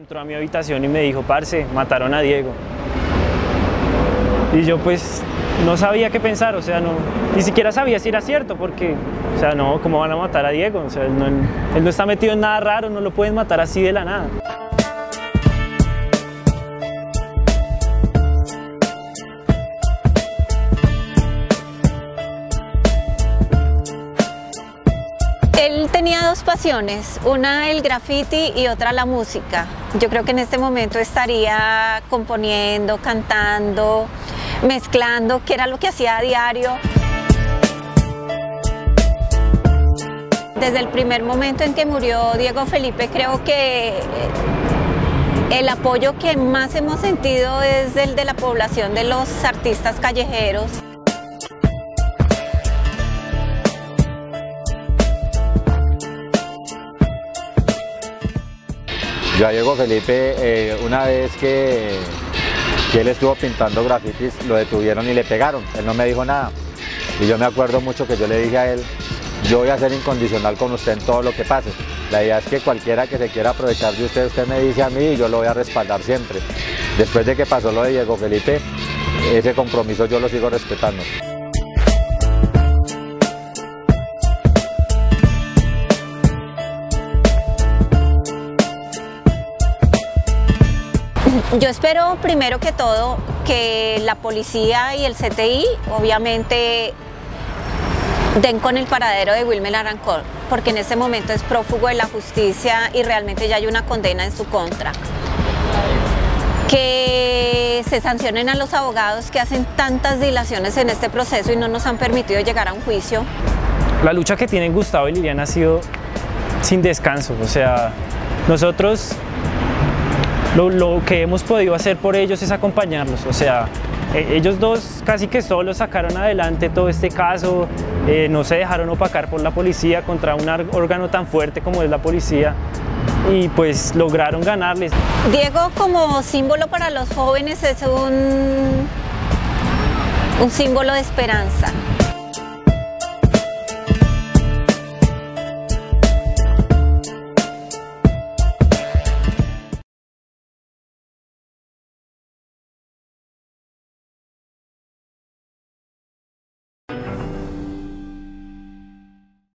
Entró a mi habitación y me dijo, parce, mataron a Diego. Y yo pues no sabía qué pensar, o sea, ni siquiera sabía si era cierto, porque, o sea, no, ¿cómo van a matar a Diego? O sea, él no está metido en nada raro, no lo pueden matar así de la nada. Él tenía dos pasiones, una el graffiti y otra la música. Yo creo que en este momento estaría componiendo, cantando, mezclando, que era lo que hacía a diario. Desde el primer momento en que murió Diego Felipe, creo que el apoyo que más hemos sentido es el de la población, de los artistas callejeros. Yo a Diego Felipe, una vez que él estuvo pintando grafitis, lo detuvieron y le pegaron. Él no me dijo nada. Y yo me acuerdo mucho que yo le dije a él, yo voy a ser incondicional con usted en todo lo que pase. La idea es que cualquiera que se quiera aprovechar de usted, usted me dice a mí y yo lo voy a respaldar siempre. Después de que pasó lo de Diego Felipe, ese compromiso yo lo sigo respetando. Yo espero primero que todo que la policía y el CTI obviamente den con el paradero de Wilmer Arancón, porque en este momento es prófugo de la justicia y realmente ya hay una condena en su contra. Que se sancionen a los abogados que hacen tantas dilaciones en este proceso y no nos han permitido llegar a un juicio. La lucha que tienen Gustavo y Liliana ha sido sin descanso, o sea, nosotros lo que hemos podido hacer por ellos es acompañarlos, o sea, ellos dos casi que solos sacaron adelante todo este caso, no se dejaron opacar por la policía contra un órgano tan fuerte como es la policía y pues lograron ganarles. Diego como símbolo para los jóvenes es un símbolo de esperanza.